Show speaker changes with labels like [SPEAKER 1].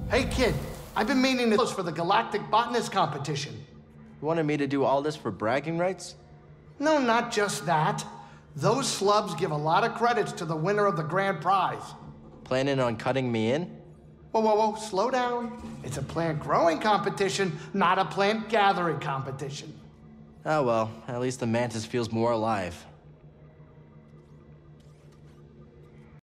[SPEAKER 1] Hey, kid, I've been meaning to post for the Galactic Botanist Competition.
[SPEAKER 2] You wanted me to do all this for bragging rights?
[SPEAKER 1] No, not just that. Those slubs give a lot of credits to the winner of the grand prize.
[SPEAKER 2] Planning on cutting me in?
[SPEAKER 1] Whoa, whoa, whoa, slow down. It's a plant growing competition, not a plant gathering competition.
[SPEAKER 2] Oh well, at least the mantis feels more alive.